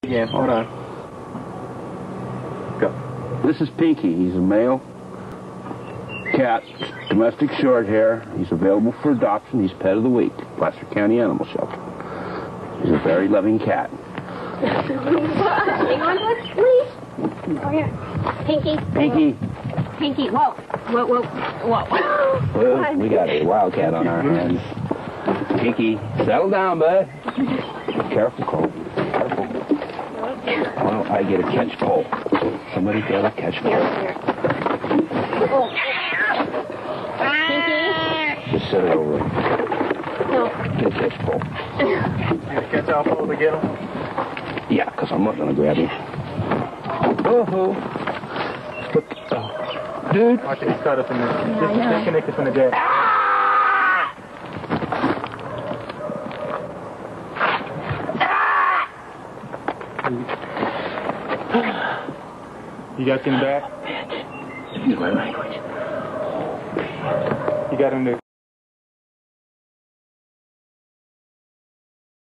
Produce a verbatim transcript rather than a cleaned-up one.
Again, hold on. Go. This is Pinky. He's a male cat, domestic short hair. He's available for adoption. He's pet of the week, Placer County Animal Shelter. He's a very loving cat. Hang on to it, please. Oh, here. Pinky. Pinky. Pinky, whoa. Whoa, whoa, whoa. Well, we got a wildcat on our hands. Pinky, settle down, bud. Careful, Cole. Careful. Well, I get a catch pole. Somebody got a catch pole. Oh. Pinky. Just set it over. No. Get a catch pole. You gonna catch all pole to get him? Yeah, because I'm not going to grab him. Oh-ho. Oh. Dude. Watch it, he's caught up in this. Just disconnect it from the deck. You got him back? Use my language. You got him there.